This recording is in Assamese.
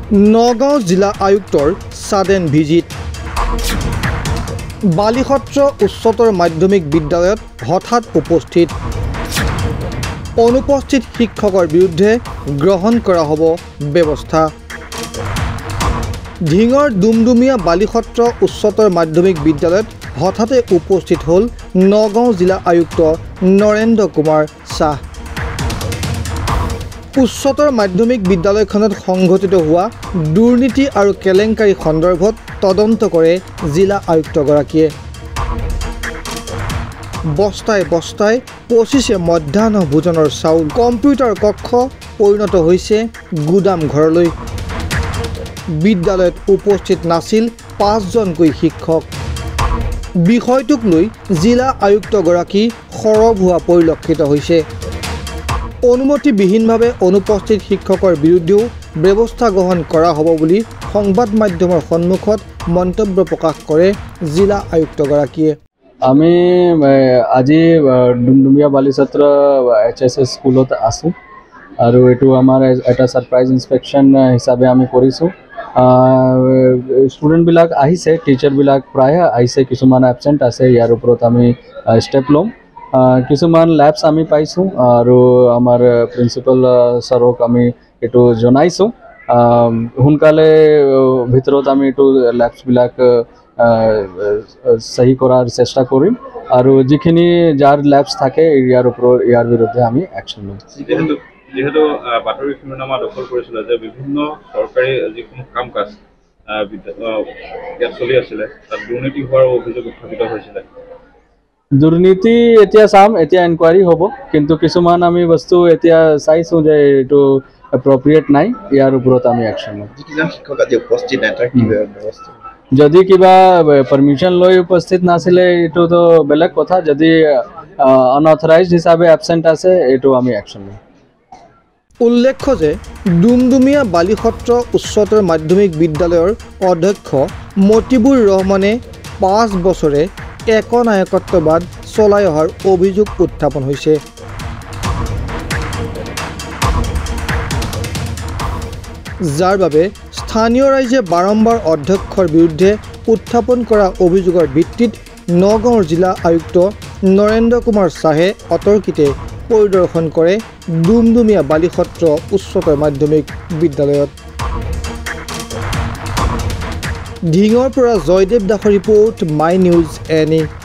নগাঁও জিলা আয়ুক্তৰ সাডেন ভিজিট বালিসত্ৰ উচ্চতৰ মাধ্যমিক বিদ্যালয়ত হঠাৎ উপস্থিত অনুপস্থিত শিক্ষকৰ বিৰুদ্ধে গ্ৰহণ কৰা হ'ব ব্যৱস্থা ঢিঙৰ দুমদুমিয়া বালিসত্ৰ উচ্চতৰ মাধ্যমিক বিদ্যালয়ত হঠাতে উপস্থিত হ'ল নগাঁও জিলা আয়ুক্ত নৰেন্দ্ৰ কুমাৰ শাহ উচ্চতৰ মাধ্যমিক বিদ্যালয়খনত সংঘটিত হোৱা দুৰ্নীতি আৰু কেলেংকাৰী সন্দৰ্ভত তদন্ত কৰে জিলা আয়ুক্তগৰাকীয়ে বস্তাই বস্তাই পচিছে মধ্যাহ্ন ভোজনৰ চাউল কম্পিউটাৰ কক্ষ পৰিণত হৈছে গুদাম ঘৰলৈ বিদ্যালয়ত উপস্থিত নাছিল 5 জনকৈ শিক্ষক বিষয়টোক লৈ জিলা আয়ুক্তগৰাকী খৰব হোৱা পৰিলক্ষিত হৈছে অনুমতিবিহীনভাৱে অনুপস্থিত শিক্ষকৰ বিৰুদ্ধেও ব্যৱস্থা গ্ৰহণ কৰা হ'ব বুলি সংবাদ মাধ্যমৰ সন্মুখত মন্তব্য প্ৰকাশ কৰে জিলা আয়ুক্তগৰাকীয়ে আমি আজি ডুমডুমিয়া বালিসত্ৰ HSS স্কুলত আছো আৰু এটো আমাৰ এটা সাৰপ্ৰাইজ ইনস্পেকশন হিচাপে আমি কৰিছো স্টুডেন্ট বিলাক আহিছে টিচাৰ বিলাক প্ৰায় আহিছে কিছুমান এবসেন্ট আছে ইয়াৰ ওপৰত আমি স্টেপ লম কিছুমান ল্যাবস আমি পাইছো আৰু আমাৰ প্ৰিন্সিপাল সৰক আমি এটো জনাইছো হুনকালে ভিতৰত আমি এটো ল্যাবস বিলাক সহি কৰাৰ চেষ্টা কৰিম আৰু যিখিনি যাৰ ল্যাবস থাকে ইয়াৰ বিৰুদ্ধে আমি অ্যাকশন লম যেহেতু বাতৰি শিৰোনামা দখল কৰিছিল যে বিভিন্ন চৰকাৰী যিসমূহ কাম কাজ ইয়াত চলি আছিল তাত দুৰ্নীতি হোৱাৰ অভিযোগ উত্থাপিত হৈছিল দুৰ্নীতি এতিয়া চাম এতিয়া ইনকুৱাৰী হ'ব কিন্তু কিছুমান আমি বস্তু এতিয়া চাইছো যে এটো এপ্ৰোপ্ৰিয়েট নাই ইয়াৰ ওপৰত আমি অ্যাকশন লম যিজন শিক্ষক আজি উপস্থিত নাই তাৰ কি ব্যৱস্থা যদি কিবা পারমিশন লৈ উপস্থিত নাছিলে এটো তো বেলেগ কথা যদি আনঅথরাইজড হিসাবে এবসেন্ট আছে এটো আমি অ্যাকশন লম উল্লেখ্য যে ডুমডুমিয়া বালিসত্ৰ উচ্চতৰ মাধ্যমিক বিদ্যালয়ৰ অধ্যক্ষ মতিবুৰ ৰহমানে 5 বছৰে একনায়কত্ববাদ চলাই অহাৰ অভিযোগ উত্থাপন হৈছে যাৰ বাবে স্থানীয় ৰাইজে বাৰম্বাৰ অধ্যক্ষৰ বিৰুদ্ধে উত্থাপন কৰা অভিযোগৰ ভিত্তিত নগাঁও জিলা আয়ুক্ত নৰেন্দ্ৰ কুমাৰ শাহে অতৰ্কিতে পৰিদৰ্শন কৰে ডুমডুমিয়া বালিসত্ৰ উচ্চতৰ মাধ্যমিক বিদ্যালয়ত ঢিঙৰ পৰা জয়দেৱ দাসৰ ৰিপোৰ্ট মাই নিউজ এনি